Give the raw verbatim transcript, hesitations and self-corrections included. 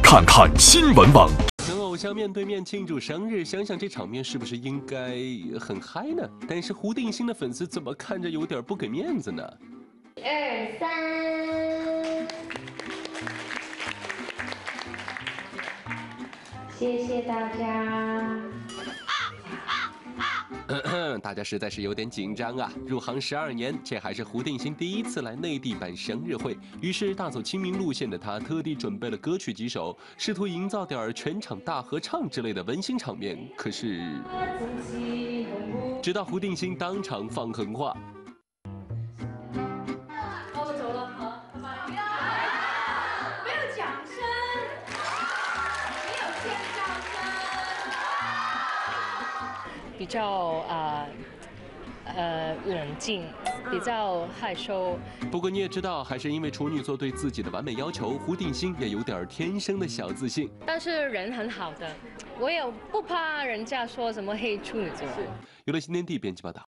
看看新闻网。 跟偶像面对面庆祝生日，想想这场面是不是应该很嗨呢？但是胡定欣的粉丝怎么看着有点不给面子呢？ 二三，谢谢大家。 大家实在是有点紧张啊！入行十二年，这还是胡定欣第一次来内地办生日会，于是大走亲民路线的他特地准备了歌曲几首，试图营造点全场大合唱之类的温馨场面。可是，直到胡定欣当场放狠话。 比较啊 呃, 呃冷静，比较害羞。 不过你也知道，还是因为处女座对自己的完美要求，胡定欣也有点天生的小自信。 但是人很好的，我也不怕人家说什么黑处女座。 有了新天地编辑报道。